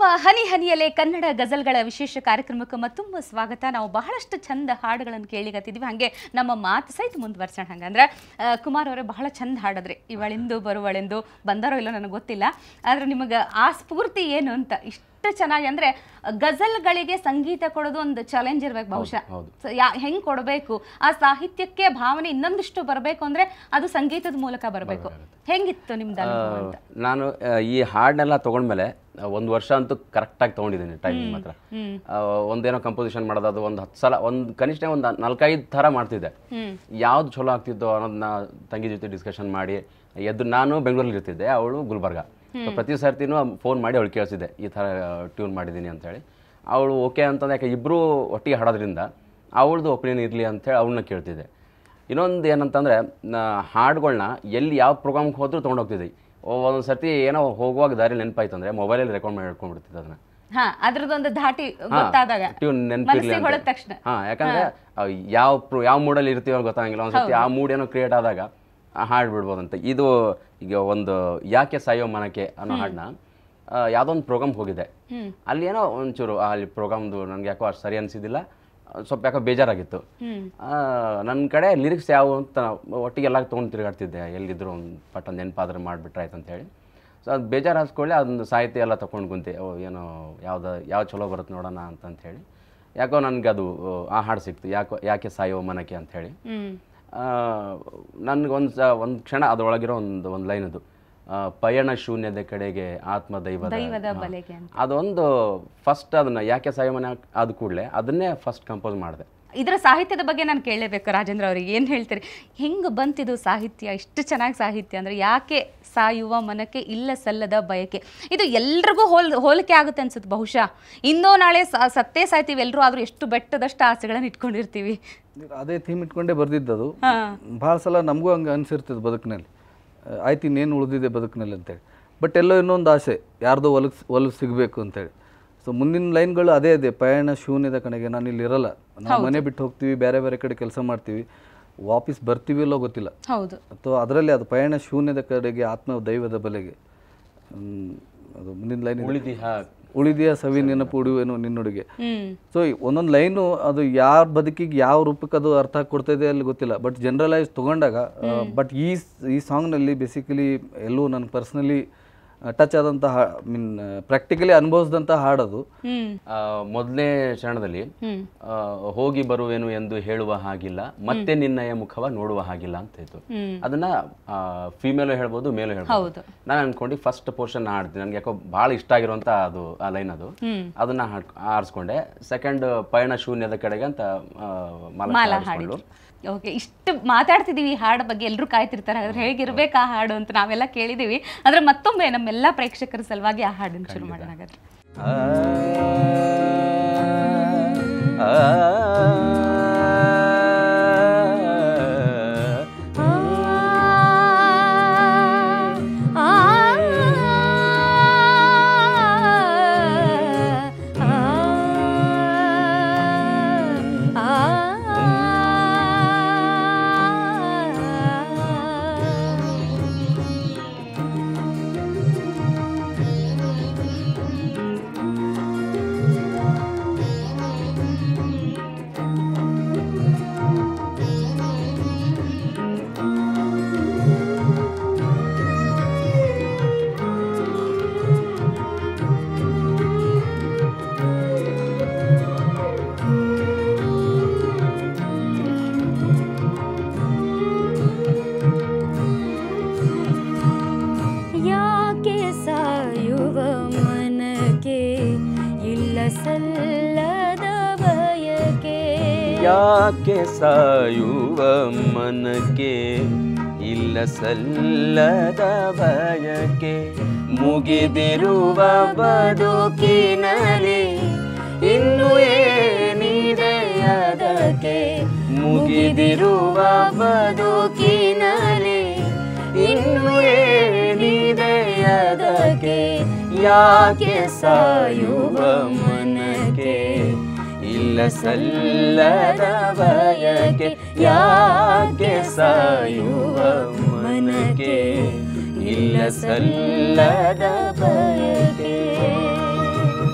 ಹನಿ ಹನಿಯಲ್ಲೇ ಕನ್ನಡ ಗಜಲ್ಗಳ ವಿಶೇಷ ಕಾರ್ಯಕ್ರಮಕ್ಕೆ ಮತ್ತೊಮ್ಮೆ ಸ್ವಾಗತ. ನಾವು ಬಹಳಷ್ಟು ಚಂದ ಹಾಡುಗಳನ್ನು ಕೇಳಿಗತ್ತಿದ್ವಿ, ಹಾಗೆ ನಮ್ಮ ಮಾತು ಸಹಿತ ಮುಂದುವರ್ಸೋಣ. ಹಂಗಂದ್ರೆ ಕುಮಾರ್ ಅವರೇ ಬಹಳ ಚಂದ ಹಾಡಿದ್ರಿ. ಇವಳೆಂದು ಬರುವಳೆಂದು ಬಂದಾರೋ ಇಲ್ಲೋ ನನಗೆ ಗೊತ್ತಿಲ್ಲ, ಆದರೆ ನಿಮಗೆ ಆ ಸ್ಫೂರ್ತಿ ಏನು ಅಂತ ಇಷ್ಟು ಚೆನ್ನಾಗಿ ಅಂದ್ರೆ ಗಜಲ್ಗಳಿಗೆ ಸಂಗೀತ ಕೊಡೋದು ಒಂದು ಚಾಲೆಂಜ್ ಇರ್ಬೇಕು ಬಹುಶಃ. ಹೆಂಗ್ ಕೊಡಬೇಕು, ಆ ಸಾಹಿತ್ಯಕ್ಕೆ ಭಾವನೆ ಇನ್ನೊಂದಿಷ್ಟು ಬರಬೇಕು ಅಂದ್ರೆ ಅದು ಸಂಗೀತದ ಮೂಲಕ ಬರಬೇಕು. ಹೆಂಗಿತ್ತು ನಿಮ್ದು ಅನುಭವ ಅಂತ? ನಾನು ಈ ಹಾಡನ್ನೆಲ್ಲ ತಗೊಂಡ್ಮೇಲೆ ಒಂದು ವರ್ಷ ಅಂತೂ ಕರೆಕ್ಟಾಗಿ ತೊಗೊಂಡಿದ್ದೀನಿ ಟೈಮಿಂಗ್ ಮಾತ್ರ. ಒಂದೇನೋ ಕಂಪೋಸಿಷನ್ ಮಾಡೋದು, ಅದು ಒಂದು 10 ಸಲ, ಒಂದು ಕನಿಷ್ಠ ಒಂದು 4-5 ಥರ ಮಾಡ್ತಿದ್ದೆ. ಯಾವ್ದು ಚಲೋ ಆಗ್ತಿದ್ದೋ ಅನ್ನೋದನ್ನ ತಂಗಿ ಜೊತೆ ಡಿಸ್ಕಷನ್ ಮಾಡಿ ಎದ್ದು, ನಾನು ಬೆಂಗಳೂರಲ್ಲಿ ಇರ್ತಿದ್ದೆ, ಅವಳು ಗುಲ್ಬರ್ಗ. ಪ್ರತಿ ಸರ್ತಿನೂ ಫೋನ್ ಮಾಡಿ ಅವಳು ಕೇಳಿಸಿದ್ದೆ, ಈ ಥರ ಟ್ಯೂನ್ ಮಾಡಿದ್ದೀನಿ ಅಂತೇಳಿ. ಅವಳು ಓಕೆ ಅಂತಂದು, ಯಾಕೆ ಇಬ್ಬರು ಒಟ್ಟಿಗೆ ಹಾಡೋದ್ರಿಂದ ಅವಳದು ಒಪಿನಿಯನ್ ಇರಲಿ ಅಂಥೇಳಿ ಅವಳನ್ನ ಕೇಳ್ತಿದ್ದೆ. ಇನ್ನೊಂದು ಏನಂತಂದರೆ, ಹಾಡುಗಳನ್ನ ಎಲ್ಲಿ ಯಾವ ಪ್ರೋಗ್ರಾಮ್ಗೆ ಹೋದ್ರೂ ತೊಗೊಂಡೋಗ್ತಿದ್ದೆ. ಒಂದೊಂದು ಸರ್ತಿ ಏನೋ ಹೋಗುವಾಗ ದಾರಿ ನೆನಪಾಯ್ತು ಅಂದರೆ ಮೊಬೈಲಲ್ಲಿ ರೆಕಾರ್ಡ್ ಮಾಡಿ ಇಟ್ಕೊಂಡ್ಬಿಡ್ತಿದ್ದೆ ಅದನ್ನ. ಅದ್ರದ್ದೊಂದು ಧಾಟಿ ಗೊತ್ತಾದಾಗ ಟ್ಯೂನ್ ನೆನಪಿರಲಿ ತಕ್ಷಣ. ಯಾಕಂದರೆ ಯಾವ ಮೂಡಲ್ಲಿ ಇರ್ತೀವೋ ಗೊತ್ತಾಗಿಲ್ಲ. ಒಂದ್ಸತಿ ಆ ಮೂಡ್ ಏನೋ ಕ್ರಿಯೇಟ್ ಆದಾಗ ಹಾಡ್ಬಿಡ್ಬೋದಂತ. ಇದು ಈಗ ಒಂದು ಯಾಕೆ ಸಾಯೋ ಮನಕ್ಕೆ ಅನ್ನೋ ಹಾಡನ್ನ ಯಾವುದೋ ಒಂದು ಪ್ರೋಗ್ರಾಮ್ಗೆ ಹೋಗಿದ್ದೆ. ಅಲ್ಲಿ ಏನೋ ಒಂಚೂರು ಅಲ್ಲಿ ಪ್ರೋಗ್ರಾಮ್ದು ನನಗೆ ಯಾಕೋ ಅಷ್ಟು ಸರಿ ಅನಿಸಿದ್ದಿಲ್ಲ, ಸ್ವಲ್ಪ ಯಾಕೋ ಬೇಜಾರಾಗಿತ್ತು. ನನ್ನ ಕಡೆ ಲಿರಿಕ್ಸ್ ಯಾವ ಅಂತ ಒಟ್ಟಿಗೆಲ್ಲ ತೊಗೊಂಡು ತಿರುಗಾಡ್ತಿದ್ದೆ, ಎಲ್ಲಿದ್ರು ಒಂದು ಪಟ್ಟ ನೆನಪಾದ್ರೆ ಮಾಡಿಬಿಟ್ರೆ ಆಯ್ತು ಅಂತೇಳಿ. ಸೊ ಅದು ಬೇಜಾರು ಹಾಸ್ಕೊಳ್ಳಿ ಅದೊಂದು ಸಾಹಿತ್ಯ ಎಲ್ಲ ತೊಗೊಂಡು ಕುಂತೆ, ಏನೋ ಯಾವ ಚಲೋ ಬರುತ್ತೆ ನೋಡೋಣ ಅಂತಂಥೇಳಿ. ಯಾಕೋ ನನಗೆ ಅದು ಆ ಹಾಡು ಸಿಕ್ತು, ಯಾಕೆ ಸಾಯೋ ಮನಕ್ಕೆ ಅಂಥೇಳಿ. ನನಗೊಂದು ಕ್ಷಣ ಅದರೊಳಗಿರೋ ಒಂದು ಲೈನ್ ಅದು, ಪಯಣ ಶೂನ್ಯದ ಕಡೆಗೆ ಆತ್ಮ ದೈವದ ಬಲೆಗೆ. ಅದೊಂದು ಫಸ್ಟ್ ಅದನ್ನ ಯಾಕೆ ಸಾಯೋ ಮನೆ ಆದ ಕೂಡಲೇ ಅದನ್ನೇ ಫಸ್ಟ್ ಕಂಪೋಸ್ ಮಾಡಿದೆ. ಇದರ ಸಾಹಿತ್ಯದ ಬಗ್ಗೆ ನಾನು ಕೇಳಲೇಬೇಕು ರಾಜೇಂದ್ರ ಅವರಿಗೆ. ಏನು ಹೇಳ್ತೀರಿ, ಹೆಂಗೆ ಬಂತಿದ್ದು ಸಾಹಿತ್ಯ, ಇಷ್ಟು ಚೆನ್ನಾಗಿ ಸಾಹಿತ್ಯ ಅಂದರೆ ಯಾಕೆ ಸಾಯುವ ಮನಕ್ಕೆ ಇಲ್ಲ ಸಲ್ಲದ ಬಯಕೆ. ಇದು ಎಲ್ರಿಗೂ ಹೋಲಿಕೆ ಆಗುತ್ತೆ ಅನ್ಸುತ್ತೆ ಬಹುಶಃ. ಇಂದೋ ನಾಳೆ ಸತ್ತೇ ಸಾಯ್ತೀವಿ ಎಲ್ಲರೂ, ಆದರೂ ಎಷ್ಟು ಬೆಟ್ಟದಷ್ಟು ಆಸೆಗಳನ್ನು ಇಟ್ಕೊಂಡಿರ್ತೀವಿ. ಅದೇ ಥೀಮ್ ಇಟ್ಕೊಂಡೇ ಬರ್ದಿದ್ದದು. ಭಾಳ ಸಲ ನಮಗೂ ಹಂಗೆ ಅನಿಸಿರ್ತದೆ ಬದುಕಿನಲ್ಲಿ, ಆಯ್ತು ಇನ್ನೇನು ಉಳಿದಿದೆ ಬದುಕಿನಲ್ಲಿ ಅಂತೇಳಿ. ಬಟ್ ಎಲ್ಲೋ ಇನ್ನೊಂದು ಆಸೆ, ಯಾರ್ದೋ ಒಲವು ಸಿಗಬೇಕು ಅಂತೇಳಿ. ಸೊ ಮುಂದಿನ ಲೈನ್ಗಳು ಅದೇ ಪಯಣ ಶೂನ್ಯದ ಕಡೆಗೆ. ನಾನು ಇಲ್ಲಿ ಇರಲ್ಲ, ನಾವು ಮನೆ ಬಿಟ್ಟು ಹೋಗ್ತೀವಿ, ಬೇರೆ ಬೇರೆ ಕಡೆ ಕೆಲಸ ಮಾಡ್ತೀವಿ, ವಾಪಸ್ ಬರ್ತೀವಿ ಇಲ್ಲೋ ಗೊತ್ತಿಲ್ಲ. ಹೌದು. ಅಥವಾ ಅದರಲ್ಲಿ ಅದು ಪಯಣ ಶೂನ್ಯದ ಕಡೆಗೆ ಆತ್ಮ ದೈವದ ಬಲೆಗೆ. ಅದು ಮುಂದಿನ ಲೈನ್, ಉಳಿದಿಯ ಸವಿ ನೆನಪು ಉಡುವೇನು ನಿನ್ನುಡುಗೆ. ಸೊ ಒಂದೊಂದು ಲೈನು ಅದು ಯಾರ ಬದುಕಿಗೆ ಯಾವ ರೂಪಕ್ಕೆ ಅದು ಅರ್ಥ ಕೊಡ್ತಾಯಿದೆ ಅಲ್ಲಿ ಗೊತ್ತಿಲ್ಲ, ಬಟ್ ಜನರಲೈಸ್ ತೊಗೊಂಡಾಗ. ಬಟ್ ಈ ಸಾಂಗ್ನಲ್ಲಿ ಬೇಸಿಕಲಿ ಎಲ್ಲೂ ನನಗೆ ಪರ್ಸ್ನಲಿ ಟಚ್ ಆದಂಥ ಪ್ರಾಕ್ಟಿಕಲಿ ಅನುಭವಿಸಿದಂಥ ಹಾಡದು. ಮೊದಲನೇ ಚರಣದಲ್ಲಿ ಹೋಗಿ ಬರುವೇನು ಎಂದು ಹೇಳುವ ಹಾಗಿಲ್ಲ, ಮತ್ತೆ ನಿನ್ನಯ ಮುಖವ ನೋಡುವ ಹಾಗಿಲ್ಲ ಅಂತ ಇತ್ತು. ಅದನ್ನ ಫಿಮೇಲು ಹೇಳ್ಬೋದು, ಮೇಲು ಹೇಳ್ಬೋದು. ನಾನು ಅನ್ಕೊಂಡು ಫಸ್ಟ್ ಪೋರ್ಷನ್ ಹಾಡ್ತೀನಿ, ನನಗೆ ಯಾಕೋ ಭಾಳ ಇಷ್ಟ ಆಗಿರುವಂತ ಅದು ಆ ಲೈನ್ ಅದು, ಅದನ್ನ ಆರಿಸ್ಕೊಂಡೆ. ಸೆಕೆಂಡ್ ಪಯಣ ಶೂನ್ಯದ ಕಡೆಗೆ ಅಂತ ಮಾಲಾ ಹಾಡಿಕೊಂಡು. ಓಕೆ, ಇಷ್ಟು ಮಾತಾಡ್ತಿದ್ದೀವಿ ಈ ಹಾಡು ಬಗ್ಗೆ, ಎಲ್ಲರೂ ಕಾಯ್ತಿರ್ತಾರೆ ಅದ್ರ ಹೇಗಿರ್ಬೇಕು ಆ ಹಾಡು ಅಂತ ನಾವೆಲ್ಲ ಕೇಳಿದ್ದೀವಿ. ಅಂದ್ರೆ ಮತ್ತೊಮ್ಮೆ ನಮ್ಮೆಲ್ಲ ಪ್ರೇಕ್ಷಕರ ಸಲುವಾಗಿ ಆ ಹಾಡನ್ನು ಶುರು ಮಾಡೋಣ ಹಾಗಾದ್ರೆ. ಯಾಕೆ ಸಾಯುವ ಮನಕ್ಕೆ ಇಲ್ಲ ಸಲ್ಲದ ಬಯಕೆ, ಮುಗಿದಿರುವ ಬದುಕಿನಲ್ಲಿ ಇನ್ನು ಏನಿದೆ ಅದಕ್ಕೆ. ಮುಗಿದಿರುವ ಬದುಕಿನಲ್ಲಿ ಇನ್ನು ಏನಿದೆ ಅದಕ್ಕೆ, ಯಾಕೆ ಸಾಯುವ ಮನಕ್ಕೆ ಇಲ್ಲ ಸಲ್ಲದ ಬಯಕೆ, ಯಾಕೆ ಸಾಯುವ ಮನಕ್ಕೆ ಇಲ್ಲ ಸಲ್ಲದ ಬಯಕೆ.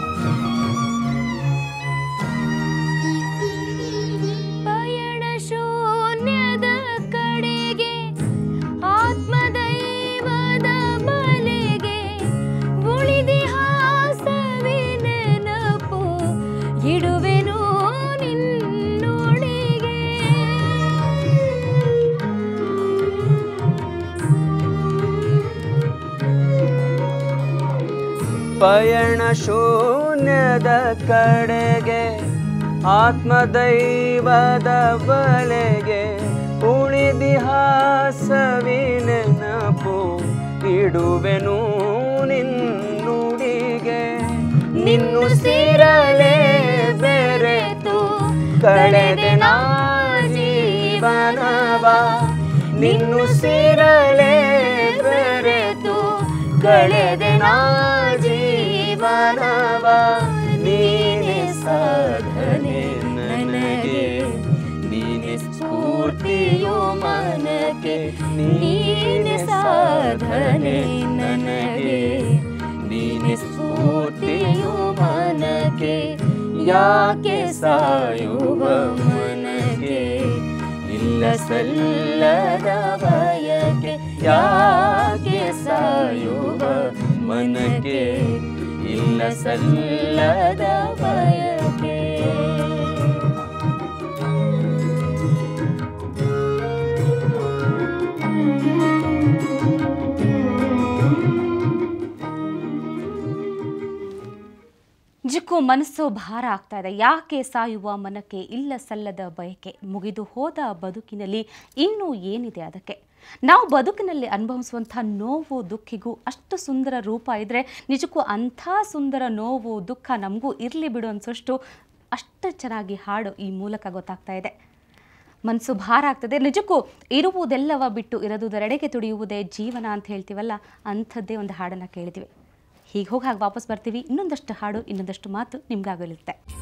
ಪಯಣ ಶೂನ್ಯದ ಕಡೆಗೆ ಆತ್ಮದೈವದ ಬಲೆಗೆ ಉಳಿದಿಹಾಸವಿನೆನಪು ಇಡುವೆನು ನಿನ್ನುಡಿಗೆ ನಿನ್ನು ಸಿರಲೆ ಬೆರೆತು ಕಳೆದೆ ನಾ ಜೀವನವ ನಿನ್ನು ಸಿರಲೆ ಬೆರೆತು ಕಳೆದೆ ನಾ ಜೀವನವ ನೀನೆ ಸಾಧನೆ ನನಗೆ ನೀನೆ ಸ್ಫೂರ್ತಿಯು ಮನಕ್ಕೆ ನೀನೆ ಸಾಧನೆ ನನಗೆ ನೀನೆ ಸ್ಫೂರ್ತಿಯು ಮನಕ್ಕೆ ಯಾಕೆ ಸಾಯುವ ಮನಕ್ಕೆ ಇಲ್ಲ ಸಲ್ಲದ ಬಯಕೆ ಯಾಕೆ ಸಾಯುವ ಮನಕ್ಕೆ ಇಲ್ಲ ಸಲ್ಲದ ಬಯಕೆ ನಿಜಕ್ಕೂ ಮನಸ್ಸು ಭಾರ ಆಗ್ತಾ ಇದೆ. ಯಾಕೆ ಸಾಯುವ ಮನಕ್ಕೆ ಇಲ್ಲ ಸಲ್ಲದ ಬಯಕೆ, ಮುಗಿದು ಹೋದ ಬದುಕಿನಲ್ಲಿ ಇನ್ನೂ ಏನಿದೆ ಅದಕ್ಕೆ. ನಾವು ಬದುಕಿನಲ್ಲಿ ಅನುಭವಿಸುವಂಥ ನೋವು ದುಃಖಿಗೂ ಅಷ್ಟು ಸುಂದರ ರೂಪ ಇದ್ದರೆ ನಿಜಕ್ಕೂ ಅಂಥ ಸುಂದರ ನೋವು ದುಃಖ ನಮಗೂ ಇರಲಿ ಬಿಡು ಅನಿಸೋಷ್ಟು ಅಷ್ಟು ಚೆನ್ನಾಗಿ ಹಾಡು ಈ ಮೂಲಕ ಗೊತ್ತಾಗ್ತಾ ಇದೆ. ಮನಸ್ಸು ಭಾರ ಆಗ್ತದೆ. ನಿಜಕ್ಕೂ ಇರುವುದೆಲ್ಲವ ಬಿಟ್ಟು ಇರದುದರೆಡೆಗೆ ತುಡಿಯುವುದೇ ಜೀವನ ಅಂತ ಹೇಳ್ತೀವಲ್ಲ, ಅಂಥದ್ದೇ ಒಂದು ಹಾಡನ್ನು ಕೇಳಿದ್ವಿ. ಹೀಗೆ ಹೋಗಿ ಹಾಗೆ ವಾಪಸ್ ಬರ್ತೀವಿ. ಇನ್ನೊಂದಷ್ಟು ಹಾಡು ಇನ್ನೊಂದಷ್ಟು ಮಾತು ನಿಮ್ಗಾಗಲಿರುತ್ತೆ.